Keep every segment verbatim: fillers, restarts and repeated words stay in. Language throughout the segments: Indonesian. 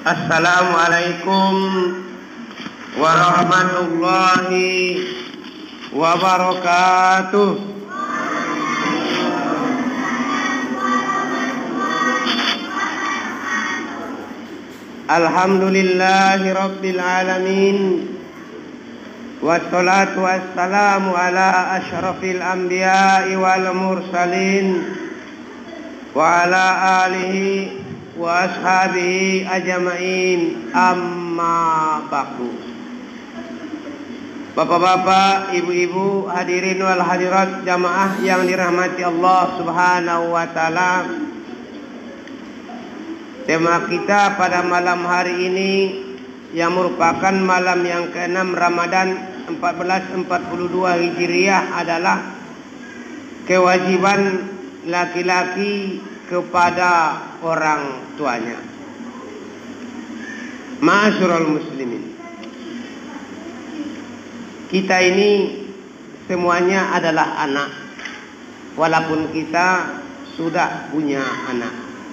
Assalamualaikum warahmatullahi wabarakatuh. Alhamdulillahi rabbil alamin. Wassalatu wassalamu ala asyrafil anbiya'i wal mursalin wa ala alihi wa ashabihi ajma'in, amma ba'du. Bapak-bapak, ibu-ibu, hadirin wal hadirat jamaah yang dirahmati Allah Subhanahu wa taala. Tema kita pada malam hari ini yang merupakan malam yang keenam Ramadan seribu empat ratus empat puluh dua Hijriah adalah kewajiban laki-laki kepada orang tuanya. Ma'asyiral muslimin, kita ini semuanya adalah anak, walaupun kita sudah punya anak.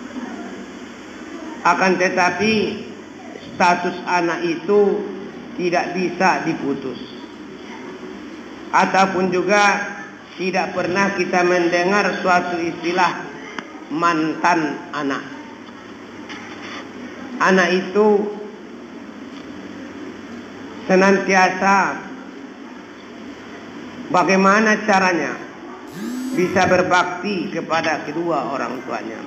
Akan tetapi status anak itu tidak bisa diputus, ataupun juga tidak pernah kita mendengar suatu istilah mantan anak. Anak itu senantiasa bagaimana caranya bisa berbakti kepada kedua orang tuanya.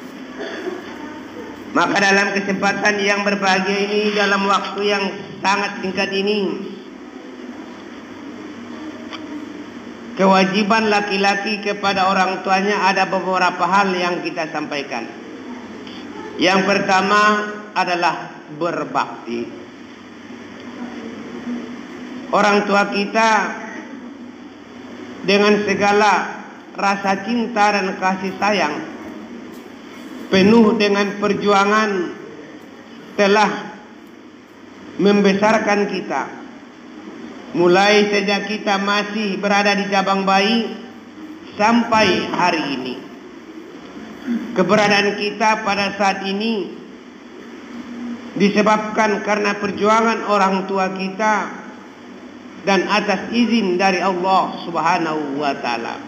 Maka dalam kesempatan yang berbahagia ini, dalam waktu yang sangat singkat ini, kewajiban laki-laki kepada orang tuanya ada beberapa hal yang kita sampaikan. Yang pertama adalah berbakti. Orang tua kita dengan segala rasa cinta dan kasih sayang, penuh dengan perjuangan, telah membesarkan kita. Mulai sejak kita masih berada di jabang bayi sampai hari ini. Keberadaan kita pada saat ini disebabkan karena perjuangan orang tua kita dan atas izin dari Allah Subhanahu wa taala.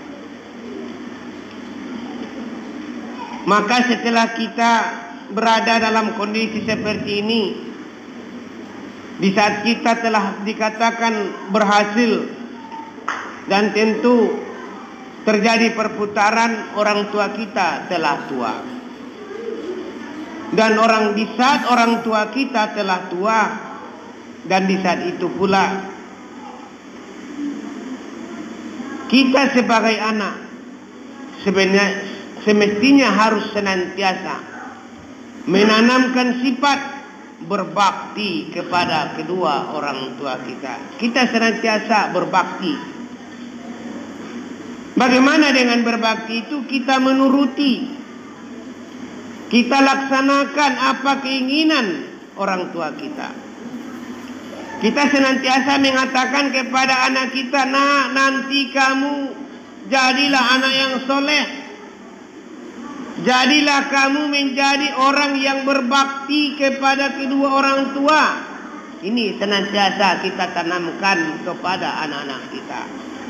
Maka setelah kita berada dalam kondisi seperti ini, di saat kita telah dikatakan berhasil dan tentu terjadi perputaran, orang tua kita telah tua. Dan orang di saat orang tua kita telah tua, dan di saat itu pula kita sebagai anak sebenarnya semestinya harus senantiasa menanamkan sifat berbakti kepada kedua orang tua kita. Kita senantiasa berbakti. Bagaimana dengan berbakti itu? Kita menuruti, kita laksanakan apa keinginan orang tua kita. Kita senantiasa mengatakan kepada anak kita, "Nak, nanti kamu jadilah anak yang soleh. Jadilah kamu menjadi orang yang berbakti kepada kedua orang tua." Ini senantiasa kita tanamkan kepada anak-anak kita.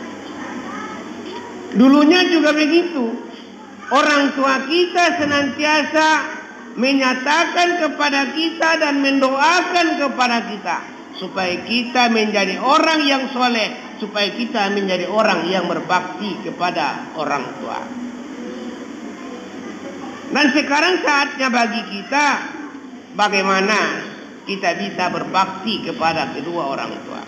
Dulunya juga begitu. Orang tua kita senantiasa menyatakan kepada kita dan mendoakan kepada kita supaya kita menjadi orang yang soleh, supaya kita menjadi orang yang berbakti kepada orang tua. Dan sekarang saatnya bagi kita bagaimana kita bisa berbakti kepada kedua orang tua.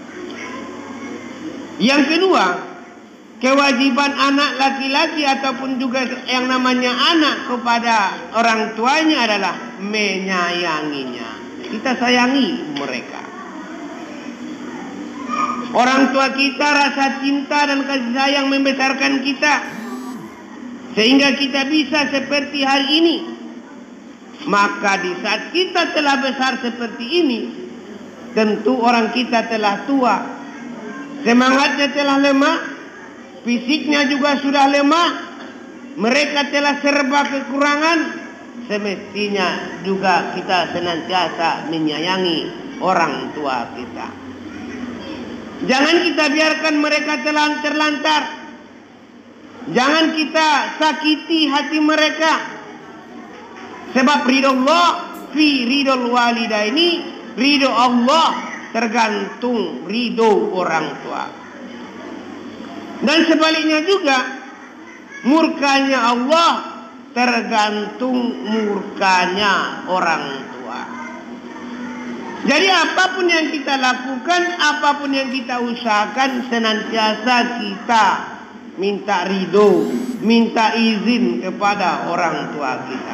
Yang kedua, kewajiban anak laki-laki ataupun juga yang namanya anak kepada orang tuanya adalah menyayanginya. Kita sayangi mereka. Orang tua kita rasa cinta dan kasih sayang membesarkan kita sehingga kita bisa seperti hari ini. Maka di saat kita telah besar seperti ini, tentu orang kita telah tua, semangatnya telah lemah, fisiknya juga sudah lemah, mereka telah serba kekurangan, semestinya juga kita senantiasa menyayangi orang tua kita. Jangan kita biarkan mereka terlantar. Jangan kita sakiti hati mereka. Sebab ridho Allah fi ridho walidaini, ridho Allah tergantung ridho orang tua. Dan sebaliknya juga, murkanya Allah tergantung murkanya orang tua. Jadi apapun yang kita lakukan, apapun yang kita usahakan, senantiasa kita minta ridho, minta izin kepada orang tua kita.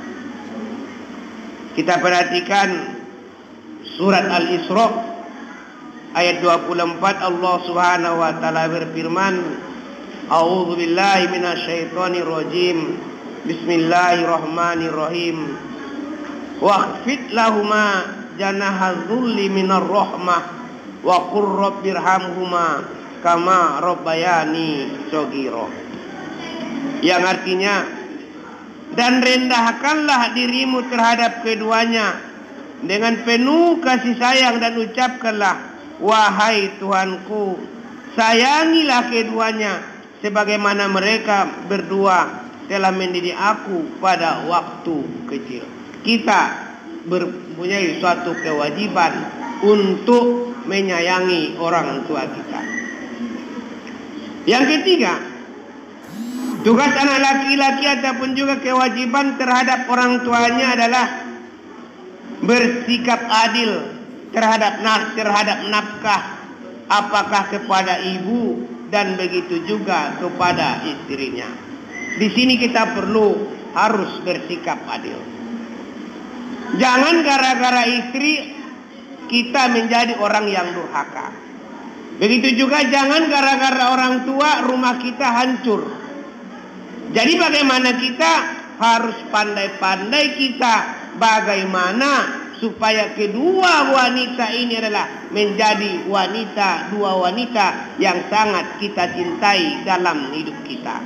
Kita perhatikan surat Al-Isra ayat dua puluh empat, Allah Subhanahu wa taala berfirman, A'udzu billahi minasyaitonir rajim. Bismillahirrahmanirrahim. Wakhfid lahuma janaha dzulli minar rahmah wa qur rabbirhamhuma kama rabbayani shaghira. Yang artinya, dan rendahkanlah dirimu terhadap keduanya dengan penuh kasih sayang dan ucapkanlah, wahai Tuhanku, sayangilah keduanya sebagaimana mereka berdua telah mendidik aku pada waktu kecil. Kita mempunyai suatu kewajiban untuk menyayangi orang tua kita. Yang ketiga, tugas anak laki-laki ataupun juga kewajiban terhadap orang tuanya adalah bersikap adil terhadap naf terhadap nafkah, apakah kepada ibu dan begitu juga kepada istrinya. Di sini kita perlu harus bersikap adil. Jangan gara-gara istri kita menjadi orang yang durhaka. Begitu juga jangan gara-gara orang tua rumah kita hancur. Jadi bagaimana kita harus pandai-pandai kita bagaimana supaya kedua wanita ini adalah menjadi wanita, dua wanita yang sangat kita cintai dalam hidup kita.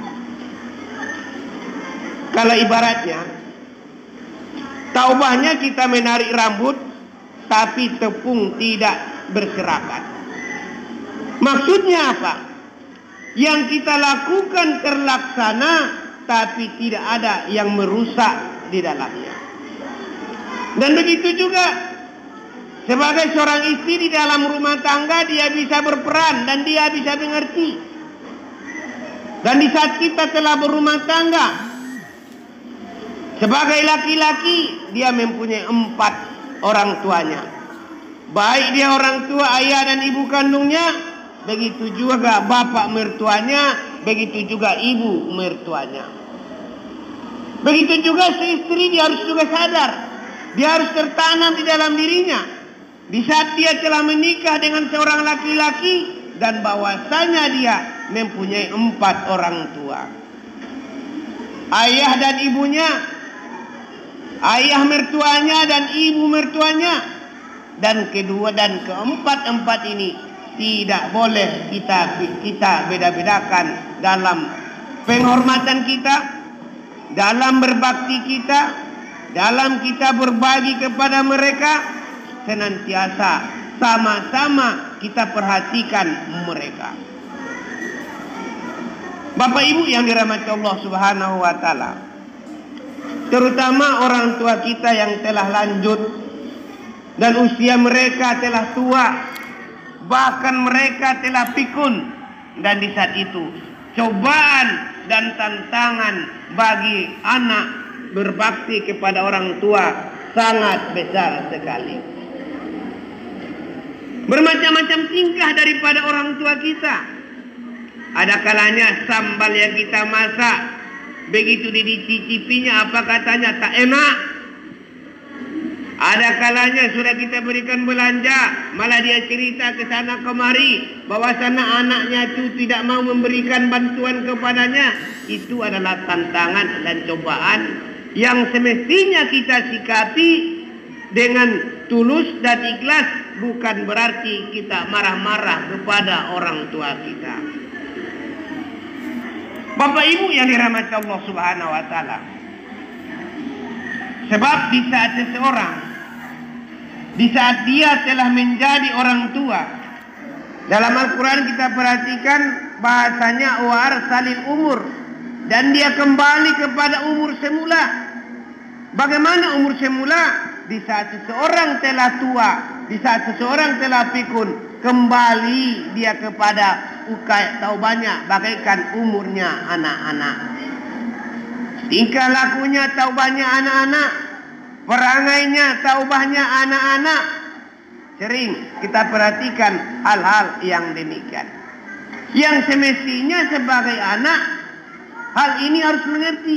Kalau ibaratnya taubahnya kita menarik rambut tapi tepung tidak berserakan. Maksudnya apa? Yang kita lakukan terlaksana tapi tidak ada yang merusak di dalamnya. Dan begitu juga sebagai seorang istri di dalam rumah tangga, dia bisa berperan dan dia bisa mengerti. Dan di saat kita telah berumah tangga, sebagai laki-laki dia mempunyai empat orang tuanya. Baik dia orang tua, ayah dan ibu kandungnya, begitu juga bapak mertuanya, begitu juga ibu mertuanya. Begitu juga si istri, dia harus juga sadar, dia harus tertanam di dalam dirinya di saat dia telah menikah dengan seorang laki-laki, dan bahwasanya dia mempunyai empat orang tua. Ayah dan ibunya, ayah mertuanya dan ibu mertuanya, dan kedua dan keempat-empat ini tidak boleh kita kita beda-bedakan dalam penghormatan kita, dalam berbakti kita, dalam kita berbagi kepada mereka. Senantiasa sama-sama kita perhatikan mereka. Bapak Ibu yang dirahmati Allah Subhanahu wa taala, terutama orang tua kita yang telah lanjut dan usia mereka telah tua, bahkan mereka telah pikun, dan di saat itu cobaan dan tantangan bagi anak berbakti kepada orang tua sangat besar sekali. Bermacam-macam tingkah daripada orang tua kita. Ada kalanya sambal yang kita masak, begitu dicicipinya apa katanya tak enak. Ada kalanya sudah kita berikan belanja, malah dia cerita ke sana kemari bahwa sana anaknya itu tidak mau memberikan bantuan kepadanya. Itu adalah tantangan dan cobaan yang semestinya kita sikapi dengan tulus dan ikhlas, bukan berarti kita marah-marah kepada orang tua kita. Bapak Ibu yang dirahmati Allah Subhanahu wa taala, Sebab di saat seseorang, di saat dia telah menjadi orang tua, dalam Al-Quran kita perhatikan bahasanya war salin umur, dan dia kembali kepada umur semula. Bagaimana umur semula? Di saat seseorang telah tua, di saat seseorang telah pikun, kembali dia kepada ukai taubannya bagaikan umurnya anak-anak. Tingkah lakunya taubahnya anak-anak, perangainya taubahnya anak-anak. Sering kita perhatikan hal-hal yang demikian. Yang semestinya sebagai anak, hal ini harus mengerti.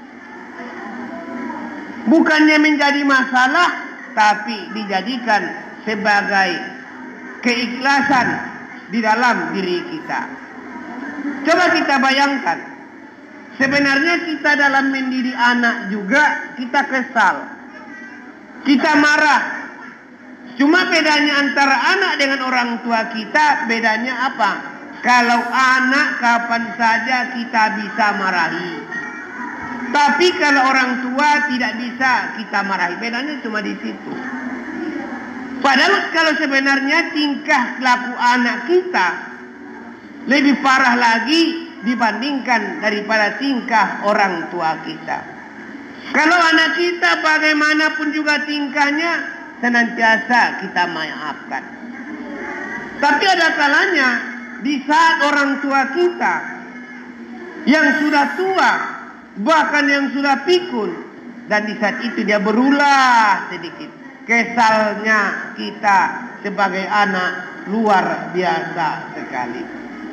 Bukannya menjadi masalah, tapi dijadikan sebagai keikhlasan di dalam diri kita. Coba kita bayangkan, sebenarnya kita dalam mendidik anak juga kita kesal, kita marah. Cuma bedanya antara anak dengan orang tua kita, bedanya apa? Kalau anak kapan saja kita bisa marahi, tapi kalau orang tua tidak bisa kita marahi. Bedanya cuma di situ. Padahal kalau sebenarnya tingkah laku anak kita lebih parah lagi dibandingkan daripada tingkah orang tua kita. Kalau anak kita bagaimanapun juga tingkahnya, senantiasa kita maafkan. Tapi ada kalanya di saat orang tua kita yang sudah tua, bahkan yang sudah pikun, dan di saat itu dia berulah sedikit, kesalnya kita sebagai anak luar biasa sekali.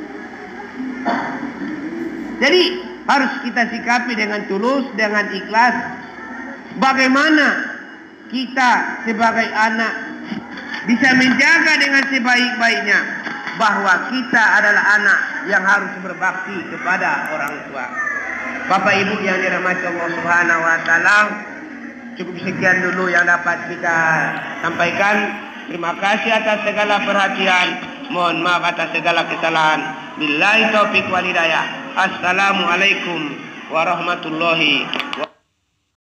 Jadi harus kita sikapi dengan tulus, dengan ikhlas. Bagaimana kita sebagai anak bisa menjaga dengan sebaik-baiknya bahwa kita adalah anak yang harus berbakti kepada orang tua. Bapak Ibu yang dirahmati Allah Subhanahu wa taala, cukup sekian dulu yang dapat kita sampaikan. Terima kasih atas segala perhatian. Mohon maaf atas segala kesalahan. Billahi taufiq wal hidayah. Assalamualaikum warahmatullahi wabarakatuh.